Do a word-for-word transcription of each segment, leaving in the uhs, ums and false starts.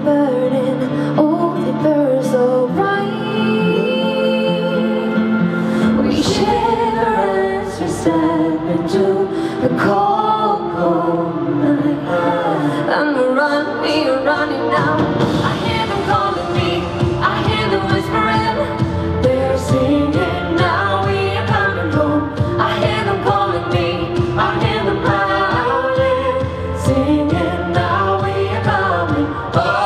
burning, oh, they burn so bright. We shiver as we step into the cold, cold night. And we're running, we're running now. I hear them calling me, I hear them whispering. They're singing, now we are coming home. I hear them calling me, I hear them howling, singing, now we are coming home.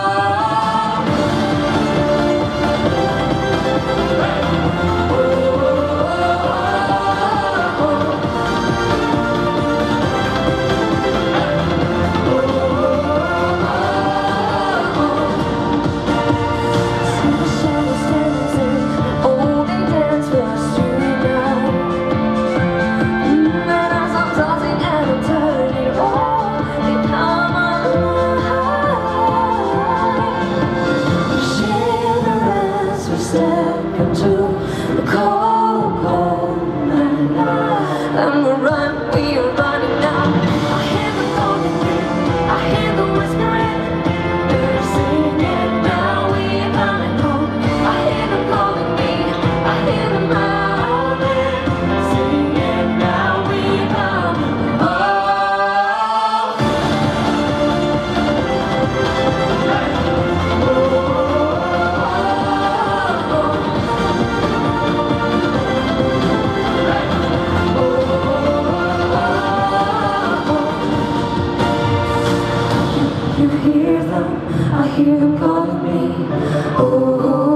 Step into the cold, cold night. And we run, we are running now. I hear them calling me, I hear them whispering. They're singing, now we are coming home. I hear them calling me, I hear them howling, singing, now we are coming I hear them calling me, oh.